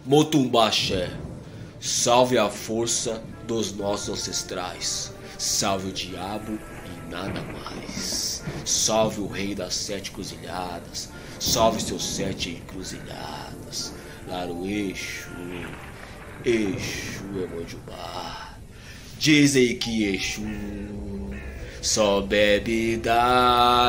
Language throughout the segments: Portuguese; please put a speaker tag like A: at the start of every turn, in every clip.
A: Motumbaxé, salve a força dos nossos ancestrais, salve o diabo e nada mais, salve o rei das 7 cruzilhadas, salve seus 7 encruzilhadas, Laro Exu, Exu Emojubá. Dizem que Exu só bebe e dá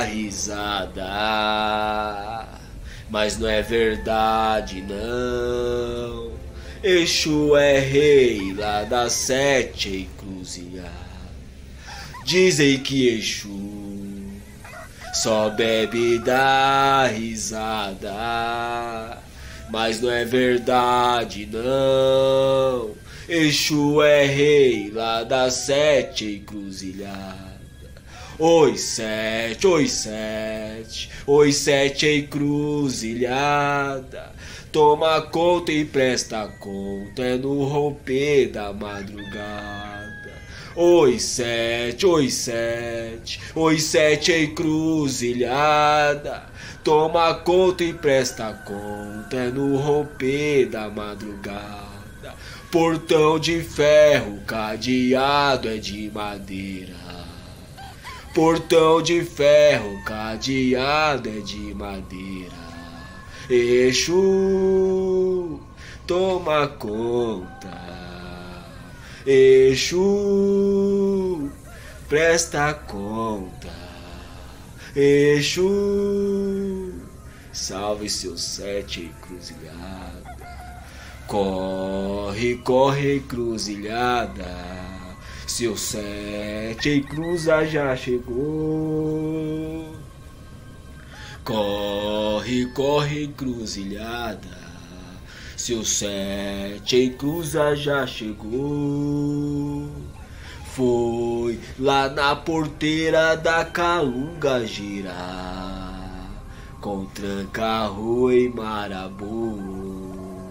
A: risada, mas não é verdade não. Exu é rei lá das 7 encruzilhadas. Dizem que Exu só bebe e dá risada, mas não é verdade não. Exu é rei lá das 7 encruzilhadas. Oi 7, oi 7, oi 7 encruzilhada. Toma conta e presta conta, é no romper da madrugada. Oi 7, oi 7, oi 7 encruzilhada. Toma conta e presta conta, é no romper da madrugada. Portão de ferro, cadeado é de madeira. Portão de ferro, cadeado é de madeira. Exu, toma conta. Exu, presta conta. Exu, salve seus 7 encruzilhadas. Corre, corre, encruzilhada. Seu 7 encruza já chegou. Corre, corre, encruzilhada. Seu 7 encruza já chegou. Foi lá na porteira da Calunga girar, com tranca, rua e marabu.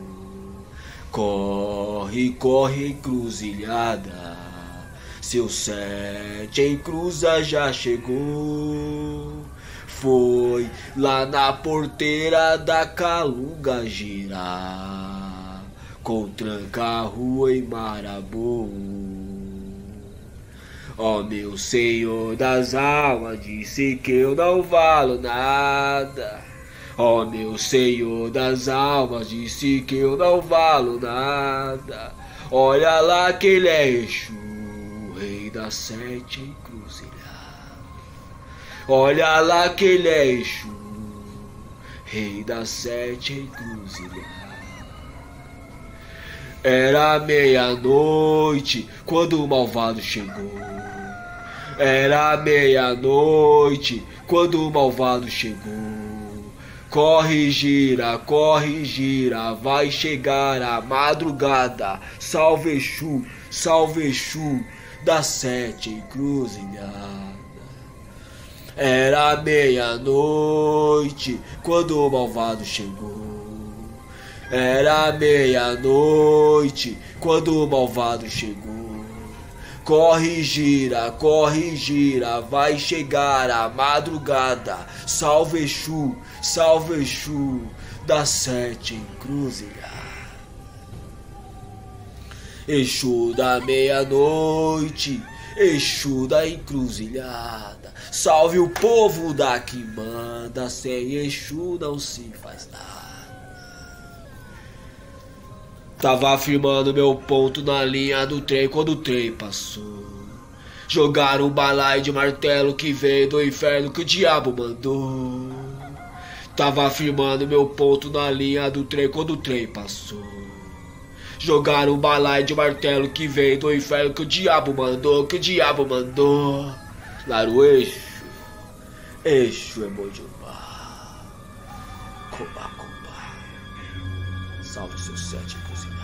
A: Corre, corre, encruzilhada. Seu 7 encruza já chegou. Foi lá na porteira da Calunga girar, com tranca, rua e marabu. Ó meu Senhor das almas, disse que eu não valo nada. Ó meu Senhor das almas, disse que eu não valo nada. Olha lá que ele é Exu, rei das 7 encruzilhadas. Olha lá que ele é Exu, rei das 7 encruzilhadas. Era meia-noite quando o malvado chegou. Era meia-noite quando o malvado chegou. Corre, gira, vai chegar a madrugada. Salve Exu das 7 encruzilhadas. Era meia-noite quando o malvado chegou. Era meia-noite quando o malvado chegou. Corre, gira, vai chegar a madrugada. Salve Exu das 7 encruzilhadas. Exu da meia-noite, Exu da encruzilhada. Salve o povo da quimbanda, sem Exu não se faz nada. Tava firmando meu ponto na linha do trem quando o trem passou. Jogaram um balaio de martelo que veio do inferno que o diabo mandou. Tava firmando meu ponto na linha do trem quando o trem passou. Jogaram um balaio de martelo que veio do inferno que o diabo mandou, Laro Exu, Exu Emojubá. Coba, coba. Salve seus 7 encruzilhadas.